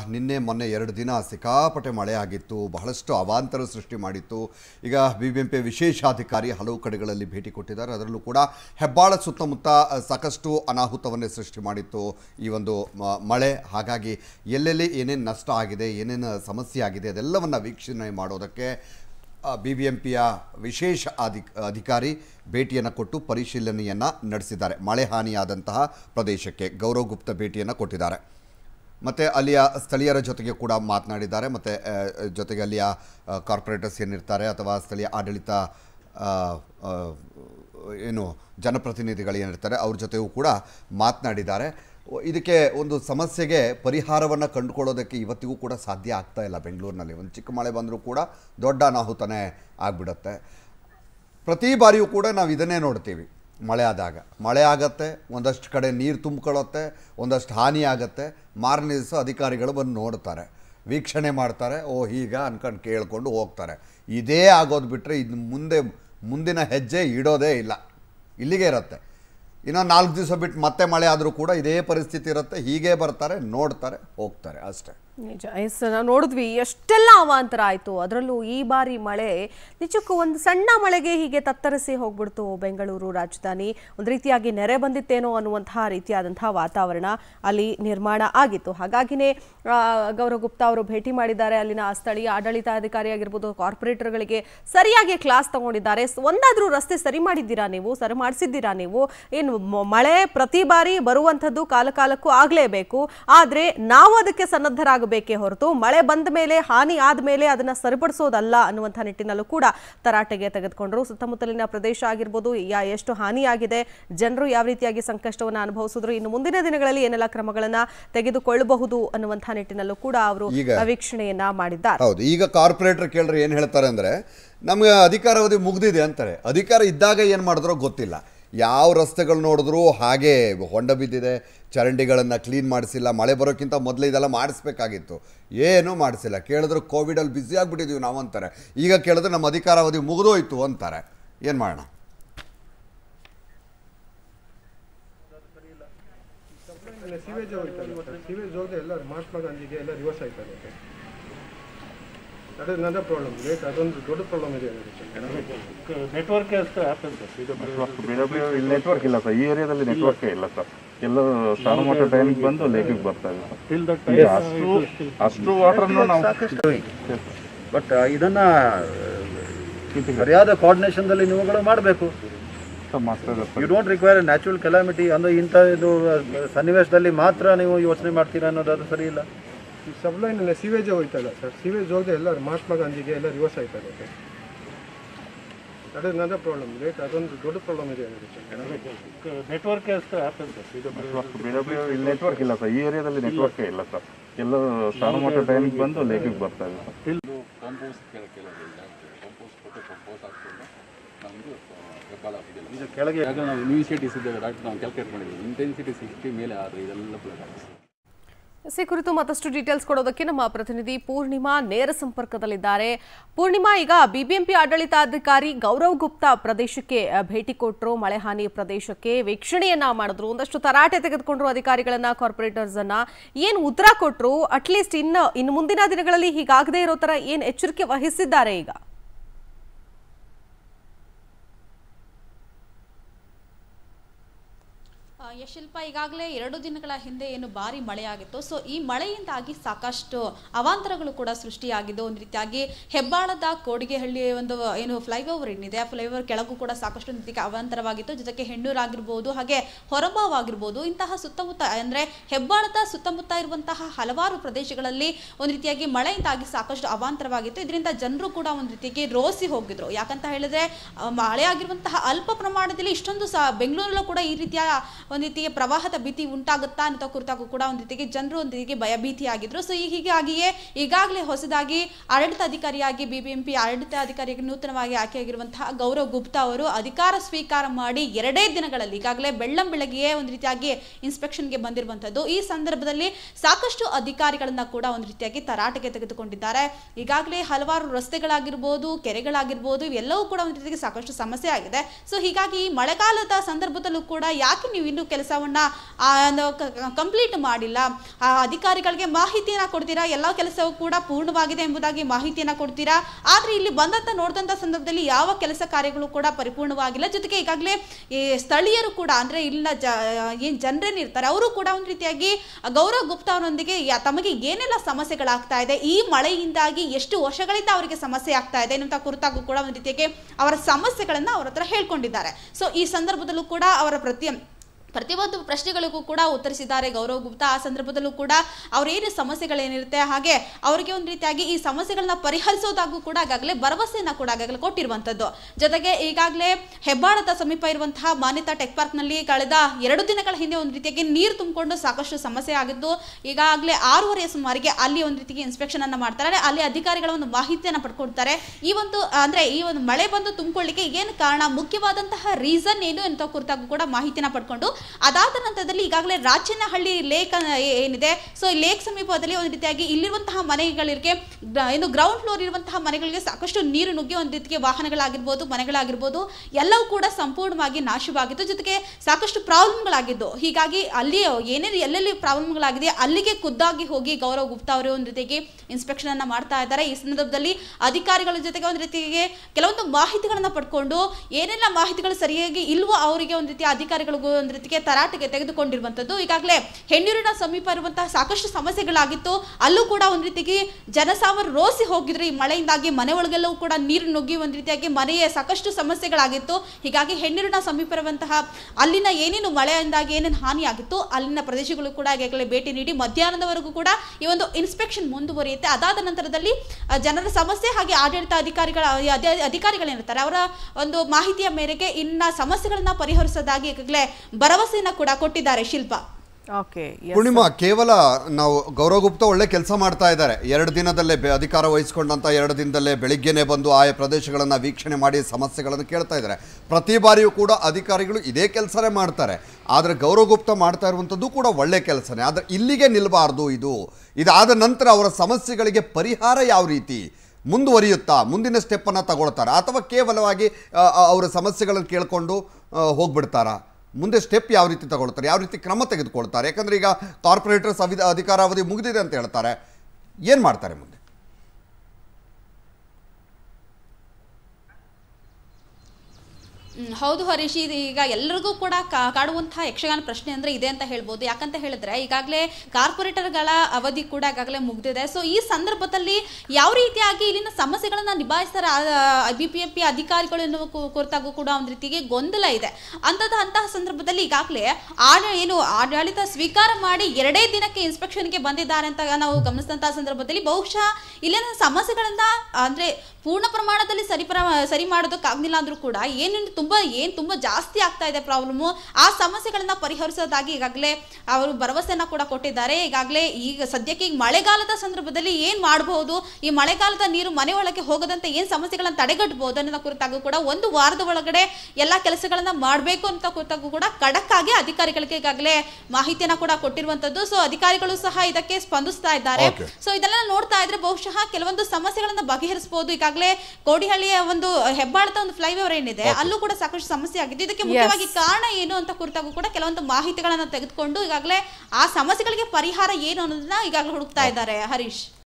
ನಿನ್ನೆ ಮೊನ್ನೆ 2 ದಿನ ಸಿಕ್ಕಾಪಟ್ಟೆ ಮಳೆ ಆಗಿತ್ತು, ಬಹಳಷ್ಟು ಅವಾಂತರ ಸೃಷ್ಟಿ ಮಾಡಿತ್ತು. ಈಗ ಬಿಬಿಎಂಪಿ ವಿಶೇಷಾಧಿಕಾರಿ ಹಲವು ಕಡೆಗಳಲ್ಲಿ ಭೇಟಿ ಕೊಟ್ಟಿದ್ದಾರೆ. ಅದರಲ್ಲೂ ಕೂಡ ಹೆಬ್ಬಾಳ ಸುತ್ತಮುತ್ತ ಸಾಕಷ್ಟು ಅನಾಹುತವನ್ನೇ ಸೃಷ್ಟಿ ಮಾಡಿತ್ತು ಈ ಒಂದು ಮಳೆ. ಹಾಗಾಗಿ ಎಲ್ಲೆಲ್ಲಿ ಏನೇನು ನಷ್ಟ ಆಗಿದೆ, ಏನೇನು ಸಮಸ್ಯೆ ಆಗಿದೆ ಅದೆಲ್ಲವನ್ನು ವೀಕ್ಷಣೆ ಮಾಡೋದಕ್ಕೆ ಬಿಬಿಎಂಪಿಯ ವಿಶೇಷ ಅಧಿಕಾರಿ ಭೇಟಿಯನ್ನು ಕೊಟ್ಟು ಪರಿಶೀಲನೆಯನ್ನು ನಡೆಸಿದ್ದಾರೆ. ಮಳೆ ಹಾನಿಯಾದಂತಹ ಪ್ರದೇಶಕ್ಕೆ ಗೌರವ್ ಗುಪ್ತಾ ಭೇಟಿಯನ್ನು ಕೊಟ್ಟಿದ್ದಾರೆ. ಮತ್ತು ಅಲ್ಲಿಯ ಸ್ಥಳೀಯರ ಜೊತೆಗೆ ಕೂಡ ಮಾತನಾಡಿದ್ದಾರೆ. ಮತ್ತು ಜೊತೆಗೆ ಅಲ್ಲಿಯ ಕಾರ್ಪೊರೇಟರ್ಸ್ ಏನಿರ್ತಾರೆ ಅಥವಾ ಸ್ಥಳೀಯ ಆಡಳಿತ ಏನು ಜನಪ್ರತಿನಿಧಿಗಳು ಏನಿರ್ತಾರೆ ಅವ್ರ ಜೊತೆಗೂ ಕೂಡ ಮಾತನಾಡಿದ್ದಾರೆ. ಇದಕ್ಕೆ ಒಂದು ಸಮಸ್ಯೆಗೆ ಪರಿಹಾರವನ್ನು ಕಂಡುಕೊಳ್ಳೋದಕ್ಕೆ ಇವತ್ತಿಗೂ ಕೂಡ ಸಾಧ್ಯ ಆಗ್ತಾ ಇಲ್ಲ. ಬೆಂಗಳೂರಿನಲ್ಲಿ ಒಂದು ಚಿಕ್ಕ ಮಳೆ ಬಂದರೂ ಕೂಡ ದೊಡ್ಡ ಅನಾಹುತನೇ ಆಗಿಬಿಡುತ್ತೆ. ಪ್ರತಿ ಬಾರಿಯೂ ಕೂಡ ನಾವು ಇದನ್ನೇ ನೋಡ್ತೀವಿ. ಮಳೆ ಆದಾಗ ಮಳೆ ಆಗತ್ತೆ, ಒಂದಷ್ಟು ಕಡೆ ನೀರು ತುಂಬಿಕೊಳ್ಳುತ್ತೆ, ಒಂದಷ್ಟು ಹಾನಿ ಆಗುತ್ತೆ. ಮಾರನೇ ದಿವಸ ಅಧಿಕಾರಿಗಳು ಬಂದು ನೋಡ್ತಾರೆ, ವೀಕ್ಷಣೆ ಮಾಡ್ತಾರೆ, ಓ ಹೀಗ ಅನ್ಕೊಂಡು ಕೇಳ್ಕೊಂಡು ಹೋಗ್ತಾರೆ. ಇದೇ ಆಗೋದು ಬಿಟ್ಟರೆ ಇದು ಮುಂದಿನ ಹೆಜ್ಜೆ ಇಡೋದೇ ಇಲ್ಲ, ಇಲ್ಲಿಗೆ ಇರುತ್ತೆ. ಇನ್ನು 4 ದಿವಸ ಬಿಟ್ಟು ಮತ್ತೆ ಮಳೆ ಆದರೂ ಕೂಡ ಇದೇ ಪರಿಸ್ಥಿತಿ ಇರುತ್ತೆ. ಹೀಗೆ ಬರ್ತಾರೆ, ನೋಡ್ತಾರೆ, ಹೋಗ್ತಾರೆ, ಅಷ್ಟೇ. ನಿಜ. ನಾವು ನೋಡಿದ್ವಿ ಎಷ್ಟೆಲ್ಲ ಅವಾಂತರ ಆಯಿತು. ಅದರಲ್ಲೂ ಈ ಬಾರಿ ಮಳೆ ನಿಜಕ್ಕೂ ಒಂದು ಸಣ್ಣ ಮಳೆಗೆ ಹೀಗೆ ತತ್ತರಿಸಿ ಹೋಗ್ಬಿಡ್ತು ಬೆಂಗಳೂರು ರಾಜಧಾನಿ. ಒಂದು ರೀತಿಯಾಗಿ ನೆರೆ ಬಂದಿತ್ತೇನೋ ಅನ್ನುವಂತಹ ರೀತಿಯಾದಂತಹ ವಾತಾವರಣ ಅಲ್ಲಿ ನಿರ್ಮಾಣ ಆಗಿತ್ತು. ಹಾಗಾಗಿನೇ ಗೌರವ್ ಗುಪ್ತಾ ಅವರು ಭೇಟಿ ಮಾಡಿದ್ದಾರೆ. ಅಲ್ಲಿನ ಸ್ಥಳೀಯ ಆಡಳಿತಾಧಿಕಾರಿ ಆಗಿರ್ಬೋದು, ಕಾರ್ಪೊರೇಟರ್ಗಳಿಗೆ ಸರಿಯಾಗಿ ಕ್ಲಾಸ್ ತಗೊಂಡಿದ್ದಾರೆ. ಒಂದಾದರೂ ರಸ್ತೆ ಸರಿ ಮಾಡಿದ್ದೀರಾ ನೀವು, ಸರಿ ಮಾಡಿಸಿದ್ದೀರಾ ನೀವು? ಏನು ಮಳೆ ಪ್ರತಿ ಬಾರಿ ಬರುವಂಥದ್ದು ಕಾಲಕ್ಕೂ ಆಗಲೇಬೇಕು, ಆದರೆ ನಾವು ಅದಕ್ಕೆ ಸನ್ನದ್ಧರಾಗ ಬೇಕೇ ಹೊರತು ಮಳೆ ಬಂದ ಮೇಲೆ, ಹಾನಿ ಆದ್ಮೇಲೆ ಅದನ್ನ ಸರಿಪಡಿಸೋದಲ್ಲ ಅನ್ನುವಂಥ ನಿಟ್ಟಿನಲ್ಲೂ ಕೂಡ ತರಾಟೆಗೆ ತೆಗೆದುಕೊಂಡ್ರು. ಸುತ್ತಮುತ್ತಲಿನ ಪ್ರದೇಶ ಆಗಿರ್ಬೋದು, ಎಷ್ಟು ಹಾನಿಯಾಗಿದೆ, ಜನರು ಯಾವ ರೀತಿಯಾಗಿ ಸಂಕಷ್ಟವನ್ನು ಅನುಭವಿಸಿದ್ರು, ಇನ್ನು ಮುಂದಿನ ದಿನಗಳಲ್ಲಿ ಏನೆಲ್ಲ ಕ್ರಮಗಳನ್ನ ತೆಗೆದುಕೊಳ್ಳಬಹುದು ಅನ್ನುವಂಥ ನಿಟ್ಟಿನಲ್ಲೂ ಕೂಡ ಅವರು ವೀಕ್ಷಣೆಯನ್ನ ಮಾಡಿದ್ದಾರೆ. ಹೌದು, ಈಗ ಕಾರ್ಪೊರೇಟರ್ ಕೇಳಿದ್ರೆ ಏನ್ ಹೇಳ್ತಾರೆ ಅಂದ್ರೆ, ನಮ್ಗೆ ಅಧಿಕಾರಾವಧಿ ಮುಗ್ದಿದೆ ಅಂತಾರೆ. ಅಧಿಕಾರ ಇದ್ದಾಗ ಏನ್ ಮಾಡಿದ್ರೋ ಗೊತ್ತಿಲ್ಲ. ಯಾವ ರಸ್ತೆಗಳು ನೋಡಿದ್ರು ಹಾಗೆ ಹೊಂಡ ಬಿದ್ದಿದೆ, ಚರಂಡಿಗಳನ್ನು ಕ್ಲೀನ್ ಮಾಡಿಸಿಲ್ಲ. ಮಳೆ ಬರೋಕ್ಕಿಂತ ಮೊದಲು ಇದೆಲ್ಲ ಮಾಡಿಸ್ಬೇಕಾಗಿತ್ತು, ಏನೂ ಮಾಡಿಸಿಲ್ಲ. ಕೇಳಿದ್ರೆ ಕೋವಿಡಲ್ಲಿ ಬ್ಯುಸಿ ಆಗಿಬಿಟ್ಟಿದ್ದೀವಿ ನಾವು ಅಂತಾರೆ. ಈಗ ಕೇಳಿದ್ರೆ ನಮ್ಮ ಅಧಿಕಾರಾವಧಿ ಮುಗಿದೋಯ್ತು ಅಂತಾರೆ. ಏನು ಮಾಡೋಣ? That is another problem. ಅದೊಂದು ದೊಡ್ಡ ಪ್ರಾಬ್ಲಮ್ ಇದೆ. ನೆಟ್ವರ್ಕ್ ನೆಟ್ವರ್ಕ್ ಇಲ್ಲ ಸರ್. ಈ ಏರಿಯಾದಲ್ಲಿ ನೆಟ್ವರ್ಕೇ ಇಲ್ಲ ಸರ್. ಎಲ್ಲ ಸಾಲಮಟ್ಟ ಟೈಮಿಗೆ ಬಂದು ಲೇಕಿಗೆ ಬರ್ತಾ ಇದೆ. ಅಷ್ಟು ವಾಟರ್ನು ನಾವು ಬಟ್ ಇದನ್ನ ಸರಿಯಾದ ಕೋಆರ್ಡಿನೇಷನ್ದಲ್ಲಿ ನೀವುಗಳು ಮಾಡಬೇಕು. You don't require natural calamity ಅಂದರೆ ಇಂಥ ಇದು ಸನ್ನಿವೇಶದಲ್ಲಿ ಮಾತ್ರ ನೀವು ಯೋಚನೆ ಮಾಡ್ತೀರಾ ಅನ್ನೋದು ಅದು ಸರಿ ಇಲ್ಲ. ಈ ಸಬ್ಲೈನ್ ಎಲ್ಲ ಸೀವೇಜ್ ಹೋಯ್ತಲ್ಲ ಸರ್. ಸೀವೇಜ್ ಹೋಗದೆ ಎಲ್ಲ ಮಹಾತ್ಮ ಗಾಂಧಿಗೆ ಎಲ್ಲ ರಿವರ್ಸ್ ಆಯ್ತಾ ಇದೆ. That is another problem. ಅದೊಂದು ದೊಡ್ಡ ಪ್ರಾಬ್ಲಮ್ ಇದೆ. ನೆಟ್ವರ್ಕ್ ನೆಟ್ವರ್ಕ್ ಇಲ್ಲ ಸರ್. ಈ ಏರಿಯಾದಲ್ಲಿ ನೆಟ್ವರ್ಕೇ ಇಲ್ಲ ಸರ್. ಎಲ್ಲ ಸಾಲಮಟ್ಟ ಟೈಮಿಗೆ ಬಂದು ಲೇಕಿಗೆ ಬರ್ತಾ ಇದೆ. ಕೆಳಗೆ ನಾವು ಇನಿಷಿಯೇಟಿವ್ಸ್ ಇದ್ದೇವೆ ಡಾಕ್ಟರ್, ನಾವು ಕ್ಯಾಲ್ಕುಲೇಟ್ ಮಾಡಿದ್ದೀವಿ. ಇಂಟೆನ್ಸಿಟಿ 60 ಮೇಲೆ ಆದರೆ ಇದೆಲ್ಲ ಈ ಕುರಿತು ಮತ್ತಷ್ಟು ಡೀಟೇಲ್ಸ್ ಕೊಡೋದಕ್ಕೆ ನಮ್ಮ ಪ್ರತಿನಿಧಿ ಪೂರ್ಣಿಮಾ ನೇರ ಸಂಪರ್ಕದಲ್ಲಿದ್ದಾರೆ. ಪೂರ್ಣಿಮಾ, ಈಗ ಬಿಬಿಎಂಪಿ ಆಡಳಿತಾಧಿಕಾರಿ ಗೌರವ್ ಗುಪ್ತಾ ಪ್ರದೇಶಕ್ಕೆ ಭೇಟಿ ಕೊಟ್ಟರು, ಮಳೆ ಹಾನಿ ಪ್ರದೇಶಕ್ಕೆ ವೀಕ್ಷಣೆಯನ್ನ ಮಾಡಿದ್ರು, ಒಂದಷ್ಟು ತರಾಟೆ ತೆಗೆದುಕೊಂಡ್ರು ಅಧಿಕಾರಿಗಳನ್ನ, ಕಾರ್ಪೊರೇಟರ್ಸ್ ಅನ್ನ. ಏನು ಉತ್ತರ ಕೊಟ್ಟರು? ಅಟ್ಲೀಸ್ಟ್ ಇನ್ನು ಮುಂದಿನ ದಿನಗಳಲ್ಲಿ ಹೀಗಾಗದೇ ಇರೋ ತರ ಏನು ಎಚ್ಚರಿಕೆ ವಹಿಸಿದ್ದಾರೆ ಈಗ? ಶಿಲ್ಪ, ಈಗಾಗಲೇ 2 ದಿನಗಳ ಹಿಂದೆ ಏನು ಭಾರಿ ಮಳೆಯಾಗಿತ್ತು. ಸೊ ಈ ಮಳೆಯಿಂದಾಗಿ ಸಾಕಷ್ಟು ಅವಾಂತರಗಳು ಕೂಡ ಸೃಷ್ಟಿಯಾಗಿದ್ದು. ಒಂದು ರೀತಿಯಾಗಿ ಹೆಬ್ಬಾಳದ ಕೋಡಿಗೆಹಳ್ಳಿಯ ಒಂದು ಏನು ಫ್ಲೈಓವರ್ ಏನಿದೆ, ಆ ಫ್ಲೈಓವರ್ ಕೆಳಗೂ ಕೂಡ ಸಾಕಷ್ಟು ರೀತಿಯ ಅವಾಂತರವಾಗಿತ್ತು. ಜೊತೆಗೆ ಹೆಣ್ಣೂರಾಗಿರ್ಬೋದು, ಹಾಗೆ ಹೊರಬಾವಾಗಿರ್ಬೋದು, ಇಂತಹ ಸುತ್ತಮುತ್ತ ಅಂದರೆ ಹೆಬ್ಬಾಳದ ಸುತ್ತಮುತ್ತ ಇರುವಂತಹ ಹಲವಾರು ಪ್ರದೇಶಗಳಲ್ಲಿ ಒಂದು ರೀತಿಯಾಗಿ ಮಳೆಯಿಂದಾಗಿ ಸಾಕಷ್ಟು ಅವಾಂತರವಾಗಿತ್ತು. ಇದರಿಂದ ಜನರು ಕೂಡ ಒಂದು ರೀತಿಯಾಗಿ ರೋಸಿ ಹೋಗಿದ್ರು. ಯಾಕಂತ ಹೇಳಿದ್ರೆ ಮಳೆಯಾಗಿರುವಂತಹ ಅಲ್ಪ ಪ್ರಮಾಣದಲ್ಲಿ ಇಷ್ಟೊಂದು ಬೆಂಗಳೂರಲ್ಲೂ ಕೂಡ ಈ ರೀತಿಯ ಒಂದು ರೀತಿಗೆ ಪ್ರವಾಹದ ಭೀತಿ ಉಂಟಾಗುತ್ತಾ ಅಂತ ಕುರಿತಾಗೂ ಕೂಡ ಒಂದು ರೀತಿಗೆ ಜನರು ಒಂದು ರೀತಿಗೆ ಭಯಭೀತಿಯಾಗಿದ್ರು. ಸೊ ಹೀಗಾಗಿಯೇ ಈಗಾಗಲೇ ಹೊಸದಾಗಿ ಆಡಳಿತಾಧಿಕಾರಿಯಾಗಿ ಬಿಬಿಎಂಪಿ ಆಡಳಿತಾಧಿಕಾರಿಯಾಗಿ ನೂತನವಾಗಿ ಆಯ್ಕೆಯಾಗಿರುವಂತಹ ಗೌರವ್ ಗುಪ್ತಾ ಅವರು ಅಧಿಕಾರ ಸ್ವೀಕಾರ ಮಾಡಿ 2 ದಿನಗಳಲ್ಲಿ ಈಗಾಗಲೇ ಬೆಳ್ಳಂಬೆಳಗ್ಗೆಯೇ ಒಂದು ರೀತಿಯಾಗಿ ಇನ್ಸ್ಪೆಕ್ಷನ್ಗೆ ಬಂದಿರುವಂಥದ್ದು. ಈ ಸಂದರ್ಭದಲ್ಲಿ ಸಾಕಷ್ಟು ಅಧಿಕಾರಿಗಳನ್ನ ಕೂಡ ಒಂದು ರೀತಿಯಾಗಿ ತರಾಟೆಗೆ ತೆಗೆದುಕೊಂಡಿದ್ದಾರೆ. ಈಗಾಗಲೇ ಹಲವಾರು ರಸ್ತೆಗಳಾಗಿರ್ಬೋದು, ಕೆರೆಗಳಾಗಿರ್ಬೋದು, ಇವೆಲ್ಲವೂ ಕೂಡ ಒಂದು ರೀತಿಗೆ ಸಾಕಷ್ಟು ಸಮಸ್ಯೆ ಆಗಿದೆ. ಸೊ ಹೀಗಾಗಿ ಈ ಮಳೆಗಾಲದ ಸಂದರ್ಭದಲ್ಲೂ ಕೂಡ ಯಾಕೆ ನೀವು ಇನ್ನು ಕೆಲಸವನ್ನ ಕಂಪ್ಲೀಟ್ ಮಾಡಿಲ್ಲ. ಅಧಿಕಾರಿಗಳಿಗೆ ಮಾಹಿತಿಯನ್ನ ಕೊಡ್ತೀರಾ, ಎಲ್ಲ ಕೆಲಸವೂ ಕೂಡ ಪೂರ್ಣವಾಗಿದೆ ಎಂಬುದಾಗಿ ಮಾಹಿತಿಯನ್ನ ಕೊಡ್ತೀರಾ. ಆದ್ರೆ ಇಲ್ಲಿ ಬಂದಂತ ನೋಡಿದಂತ ಸಂದರ್ಭದಲ್ಲಿ ಯಾವ ಕೆಲಸ ಕಾರ್ಯಗಳು ಕೂಡ ಪರಿಪೂರ್ಣವಾಗಿಲ್ಲ. ಜೊತೆಗೆ ಈಗಾಗಲೇ ಈ ಸ್ಥಳೀಯರು ಕೂಡ ಅಂದ್ರೆ ಇಲ್ಲಿನ ಏನ್ ಜನರೇನಿರ್ತಾರೆ ಅವರು ಕೂಡ ಒಂದು ರೀತಿಯಾಗಿ ಗೌರವ್ ಗುಪ್ತಾ ಅವರೊಂದಿಗೆ ತಮಗೆ ಏನೆಲ್ಲ ಸಮಸ್ಯೆಗಳಾಗ್ತಾ ಇದೆ, ಈ ಮಳೆಯಿಂದಾಗಿ ಎಷ್ಟು ವರ್ಷಗಳಿಂದ ಅವರಿಗೆ ಸಮಸ್ಯೆ ಆಗ್ತಾ ಇದೆ ಎನ್ನುವಂತ ಕುರಿತಾಗೂ ಕೂಡ ಒಂದು ರೀತಿಯಾಗಿ ಅವರ ಸಮಸ್ಯೆಗಳನ್ನ ಅವರ ಹತ್ರ ಹೇಳ್ಕೊಂಡಿದ್ದಾರೆ. ಸೊ ಈ ಸಂದರ್ಭದಲ್ಲೂ ಕೂಡ ಅವರ ಪ್ರತಿಯೊಂದು ಪ್ರಶ್ನೆಗಳಿಗೂ ಕೂಡ ಉತ್ತರಿಸಿದ್ದಾರೆ ಗೌರವ್ ಗುಪ್ತಾ. ಆ ಸಂದರ್ಭದಲ್ಲೂ ಕೂಡ ಅವರೇನು ಸಮಸ್ಯೆಗಳೇನಿರುತ್ತೆ ಹಾಗೆ ಅವರಿಗೆ ಒಂದು ರೀತಿಯಾಗಿ ಈ ಸಮಸ್ಯೆಗಳನ್ನ ಪರಿಹರಿಸೋದಾಗೂ ಕೂಡ ಈಗಾಗಲೇ ಭರವಸೆಯನ್ನ ಕೂಡ ಈಗಾಗಲೇ ಕೊಟ್ಟಿರುವಂತದ್ದು. ಜೊತೆಗೆ ಈಗಾಗಲೇ ಹೆಬ್ಬಾಳದ ಸಮೀಪ ಇರುವಂತಹ ಮಾನ್ಯತಾ ಟೆಕ್ ಪಾರ್ಕ್ ನಲ್ಲಿ ಕಳೆದ 2 ದಿನಗಳ ಹಿಂದೆ ಒಂದು ರೀತಿಯಾಗಿ ನೀರು ತುಂಬಿಕೊಂಡು ಸಾಕಷ್ಟು ಸಮಸ್ಯೆ ಆಗಿದ್ದು, ಈಗಾಗಲೇ 6:30 ಸುಮಾರಿಗೆ ಅಲ್ಲಿ ಒಂದು ರೀತಿಗೆ ಇನ್ಸ್ಪೆಕ್ಷನ್ ಅನ್ನ ಮಾಡ್ತಾರೆ. ಅಲ್ಲಿ ಅಧಿಕಾರಿಗಳ ಒಂದು ಮಾಹಿತಿಯನ್ನ ಪಡ್ಕೊಳ್ತಾರೆ. ಈ ಒಂದು ಮಳೆ ಬಂದು ತುಂಬಿಕೊಳ್ಳಿಕ್ಕೆ ಏನು ಕಾರಣ, ಮುಖ್ಯವಾದಂತಹ ರೀಸನ್ ಏನು ಅಂತ ಕುರಿತಾಗೂ ಕೂಡ ಮಾಹಿತಿನ ಪಡ್ಕೊಂಡು ಅದಾದ ನಂತರದಲ್ಲಿ ಈಗಾಗಲೇ ರಾಚನಹಳ್ಳಿ ಲೇಕ್ ಏನಿದೆ, ಸೊ ಈ ಲೇಕ್ ಸಮೀಪದಲ್ಲಿ ಒಂದು ರೀತಿಯಾಗಿ ಇಲ್ಲಿರುವಂತಹ ಮನೆಗಳಿಗೆ ಏನು ಗ್ರೌಂಡ್ ಫ್ಲೋರ್ ಇರುವಂತಹ ಮನೆಗಳಿಗೆ ಸಾಕಷ್ಟು ನೀರು ನುಗ್ಗಿ ಒಂದು ರೀತಿಗೆ ವಾಹನಗಳಾಗಿರ್ಬೋದು ಮನೆಗಳಾಗಿರ್ಬೋದು ಎಲ್ಲವೂ ಕೂಡ ಸಂಪೂರ್ಣವಾಗಿ ನಾಶವಾಗಿತ್ತು. ಜೊತೆಗೆ ಸಾಕಷ್ಟು ಪ್ರಾಬ್ಲಮ್ಗಳಾಗಿದ್ದು, ಹೀಗಾಗಿ ಅಲ್ಲಿ ಏನೇನು ಎಲ್ಲೆಲ್ಲಿ ಪ್ರಾಬ್ಲಮ್ಗಳಾಗಿದೆ ಅಲ್ಲಿಗೆ ಖುದ್ದಾಗಿ ಹೋಗಿ ಗೌರವ್ ಗುಪ್ತಾ ಅವರು ಒಂದು ರೀತಿಯಾಗಿ ಇನ್ಸ್ಪೆಕ್ಷನ್ ಅನ್ನ ಮಾಡ್ತಾ ಇದ್ದಾರೆ. ಈ ಸಂದರ್ಭದಲ್ಲಿ ಅಧಿಕಾರಿಗಳ ಜೊತೆಗೆ ಒಂದು ರೀತಿಗೆ ಕೆಲವೊಂದು ಮಾಹಿತಿಗಳನ್ನ ಪಡ್ಕೊಂಡು ಏನೆಲ್ಲ ಮಾಹಿತಿಗಳು ಸರಿಯಾಗಿ ಇಲ್ವೋ ಅವರಿಗೆ ಒಂದು ರೀತಿಯ ಅಧಿಕಾರಿಗಳಿಗೂ ಒಂದು ರೀತಿಗೆ ತರಾಟೆಗೆ ತೆಗೆದುಕೊಂಡಿರುವಂತದ್ದು. ಈಗಾಗಲೇ ಹೆಣ್ಣೂರಿನ ಸಮೀಪ ಇರುವಂತಹ ಸಾಕಷ್ಟು ಸಮಸ್ಯೆಗಳಾಗಿತ್ತು. ಅಲ್ಲೂ ಕೂಡ ಒಂದು ರೀತಿಗೆ ಜನಸಾಮಾನ್ಯರು ರೋಸಿ ಹೋಗಿದ್ರು. ಈ ಮಳೆಯಿಂದಾಗಿ ಮನೆ ಒಳಗೆಲ್ಲವೂ ಕೂಡ ನೀರು ನುಗ್ಗಿ ಒಂದು ರೀತಿಯಾಗಿ ಮನೆಯ ಸಾಕಷ್ಟು ಸಮಸ್ಯೆಗಳಾಗಿತ್ತು. ಹೀಗಾಗಿ ಹೆಣ್ಣೂರಿನ ಸಮೀಪ ಇರುವಂತಹ ಅಲ್ಲಿನ ಏನೇನು ಮಳೆಯಿಂದಾಗಿ ಏನೇನು ಹಾನಿಯಾಗಿತ್ತು ಅಲ್ಲಿನ ಪ್ರದೇಶಗಳು ಕೂಡ ಈಗಾಗಲೇ ಭೇಟಿ ನೀಡಿ ಮಧ್ಯಾಹ್ನದವರೆಗೂ ಕೂಡ ಈ ಒಂದು ಇನ್ಸ್ಪೆಕ್ಷನ್ ಮುಂದುವರಿಯುತ್ತೆ. ಅದಾದ ನಂತರದಲ್ಲಿ ಜನರ ಸಮಸ್ಯೆ ಹಾಗೆ ಆಡಳಿತ ಅಧಿಕಾರಿಗಳೇನಿರ್ತಾರೆ ಅವರ ಒಂದು ಮಾಹಿತಿಯ ಮೇರೆಗೆ ಇನ್ನ ಸಮಸ್ಯೆಗಳನ್ನ ಪರಿಹರಿಸೋದಾಗಿ ಈಗಾಗಲೇ ಭರವಸೆಯನ್ನ ಕೂಡ ಕೊಟ್ಟಿದ್ದಾರೆ. ಶಿಲ್ಪಾ, ಪೂರ್ಣಿಮಾ, ಕೇವಲ ನಾವು ಗೌರವ್ ಗುಪ್ತಾ ಒಳ್ಳೆ ಕೆಲಸ ಮಾಡ್ತಾ ಇದ್ದಾರೆ. 2 ದಿನದಲ್ಲೇ ಅಧಿಕಾರ ವಹಿಸಿಕೊಂಡಂತ 2 ದಿನದಲ್ಲೇ ಬೆಳಿಗ್ಗೆನೆ ಬಂದು ಆಯಾ ಪ್ರದೇಶಗಳನ್ನು ವೀಕ್ಷಣೆ ಮಾಡಿ ಸಮಸ್ಯೆಗಳನ್ನು ಕೇಳ್ತಾ ಇದ್ದಾರೆ. ಪ್ರತಿ ಬಾರಿಯೂ ಕೂಡ ಅಧಿಕಾರಿಗಳು ಇದೇ ಕೆಲಸನೇ ಮಾಡ್ತಾರೆ. ಆದರೆ ಗೌರವ್ ಗುಪ್ತಾ ಮಾಡ್ತಾ ಇರುವಂಥದ್ದು ಕೂಡ ಒಳ್ಳೆ ಕೆಲಸನೇ. ಆದರೆ ಇಲ್ಲಿಗೆ ನಿಲ್ಲಬಾರ್ದು. ಇದಾದ ನಂತರ ಅವರ ಸಮಸ್ಯೆಗಳಿಗೆ ಪರಿಹಾರ ಯಾವ ರೀತಿ ಮುಂದುವರಿಯುತ್ತಾ, ಮುಂದಿನ ಸ್ಟೆಪ್ಪನ್ನು ತಗೊಳ್ತಾರಾ ಅಥವಾ ಕೇವಲವಾಗಿ ಅವರ ಸಮಸ್ಯೆಗಳನ್ನು ಕೇಳಿಕೊಂಡು ಹೋಗ್ಬಿಡ್ತಾರಾ? ಮುಂದೆ ಸ್ಟೆಪ್ ಯಾವ ರೀತಿ ತಗೊಳ್ತಾರೆ, ಯಾವ ರೀತಿ ಕ್ರಮ ತೆಗೆದುಕೊಳ್ತಾರೆ? ಯಾಕಂದರೆ ಈಗ ಕಾರ್ಪೊರೇಟರ್ಸ್ ಅಧಿಕಾರಾವಧಿ ಮುಗಿದಿದೆ ಅಂತ ಹೇಳ್ತಾರೆ. ಏನು ಮಾಡ್ತಾರೆ ಮುಂದೆ? ಹೌದು ಹರೀಶ್, ಈಗ ಎಲ್ಲರಿಗೂ ಕೂಡ ಕಾಡುವಂತಹ ಯಕ್ಷಗಾನ ಪ್ರಶ್ನೆ ಅಂದ್ರೆ ಇದೆ ಅಂತ ಹೇಳ್ಬೋದು. ಯಾಕಂತ ಹೇಳಿದ್ರೆ ಈಗಾಗಲೇ ಕಾರ್ಪೊರೇಟರ್ಗಳ ಅವಧಿ ಕೂಡ ಈಗಾಗಲೇ ಮುಗಿದಿದೆ. ಸೊ ಈ ಸಂದರ್ಭದಲ್ಲಿ ಯಾವ ರೀತಿಯಾಗಿ ಇಲ್ಲಿನ ಸಮಸ್ಯೆಗಳನ್ನ ನಿಭಾಯಿಸ್ತಾರೆ BBMP ಅಧಿಕಾರಿಗಳು ಎನ್ನುವ ಕುರಿತಾಗೂ ಕೂಡ ಒಂದು ರೀತಿಗೆ ಗೊಂದಲ ಇದೆ. ಅಂತಹ ಸಂದರ್ಭದಲ್ಲಿ ಈಗಾಗಲೇ ಆಡಳಿತ ಸ್ವೀಕಾರ ಮಾಡಿ 2 ದಿನಕ್ಕೆ ಇನ್ಸ್ಪೆಕ್ಷನ್ಗೆ ಬಂದಿದ್ದಾರೆ ಅಂತ ನಾವು ಗಮನಿಸಿದಂತಹ ಸಂದರ್ಭದಲ್ಲಿ ಬಹುಶಃ ಇಲ್ಲಿನ ಸಮಸ್ಯೆಗಳನ್ನ ಅಂದ್ರೆ ಪೂರ್ಣ ಪ್ರಮಾಣದಲ್ಲಿ ಸರಿ ಮಾಡೋದಕ್ಕಾಗಲಿಲ್ಲ ಅಂದ್ರೂ ಕೂಡ ತುಂಬಾ ಜಾಸ್ತಿ ಆಗ್ತಾ ಇದೆ ಪ್ರಾಬ್ಲಮ್ಮು. ಆ ಸಮಸ್ಯೆಗಳನ್ನ ಪರಿಹರಿಸೋದಾಗಿ ಈಗಾಗಲೇ ಅವರು ಭರವಸೆಯನ್ನ ಕೂಡ ಕೊಟ್ಟಿದ್ದಾರೆ. ಈಗ ಸದ್ಯಕ್ಕೆ ಈಗ ಮಳೆಗಾಲದ ಸಂದರ್ಭದಲ್ಲಿ ಏನ್ ಮಾಡಬಹುದು, ಈ ಮಳೆಗಾಲದ ನೀರು ಮನೆ ಒಳಗೆ ಹೋಗದಂತೆ ಏನ್ ಸಮಸ್ಯೆಗಳನ್ನ ತಡೆಗಟ್ಟಬಹುದು ಅನ್ನೋ ಕುರಿತಾಗೂ ಕೂಡ 1 ವಾರದ ಒಳಗಡೆ ಎಲ್ಲಾ ಕೆಲಸಗಳನ್ನ ಮಾಡಬೇಕು ಅಂತ ಕುರಿತಾಗೂ ಕೂಡ ಖಡಕ್ ಆಗಿ ಅಧಿಕಾರಿಗಳಿಗೆ ಈಗಾಗಲೇ ಮಾಹಿತಿಯನ್ನ ಕೂಡ ಕೊಟ್ಟಿರುವಂತದ್ದು. ಸೊ ಅಧಿಕಾರಿಗಳು ಸಹ ಇದಕ್ಕೆ ಸ್ಪಂದಿಸ್ತಾ ಇದ್ದಾರೆ. ಸೊ ಇದೆಲ್ಲ ನೋಡ್ತಾ ಇದ್ರೆ ಬಹುಶಃ ಕೆಲವೊಂದು ಸಮಸ್ಯೆಗಳನ್ನ ಬಗೆಹರಿಸಬಹುದು. ಈಗಾಗಲೇ ಕೋಡಿಹಳ್ಳಿಯ ಒಂದು ಹೆಬ್ಬಾಳದ ಒಂದು ಫ್ಲೈಓವರ್ ಏನಿದೆ ಅಲ್ಲೂ ಕೂಡ ಸಾಕಷ್ಟು ಸಮಸ್ಯೆ ಆಗಿದ್ದು. ಇದಕ್ಕೆ ಮುಖ್ಯವಾಗಿ ಕಾರಣ ಏನು ಅಂತ ಕುರಿತಾಗೂ ಕೂಡ ಕೆಲವೊಂದು ಮಾಹಿತಿಗಳನ್ನ ತೆಗೆದುಕೊಂಡು ಈಗಾಗಲೇ ಆ ಸಮಸ್ಯೆಗಳಿಗೆ ಪರಿಹಾರ ಏನು ಅನ್ನೋದನ್ನ ಈಗಾಗಲೇ ಹುಡುಕ್ತಾ ಇದ್ದಾರೆ ಹರೀಶ್.